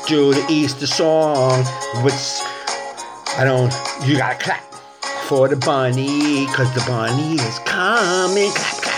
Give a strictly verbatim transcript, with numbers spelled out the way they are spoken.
do the Easter song, which I don't, you gotta clap for the bunny, cause the bunny is coming. Clap, clap.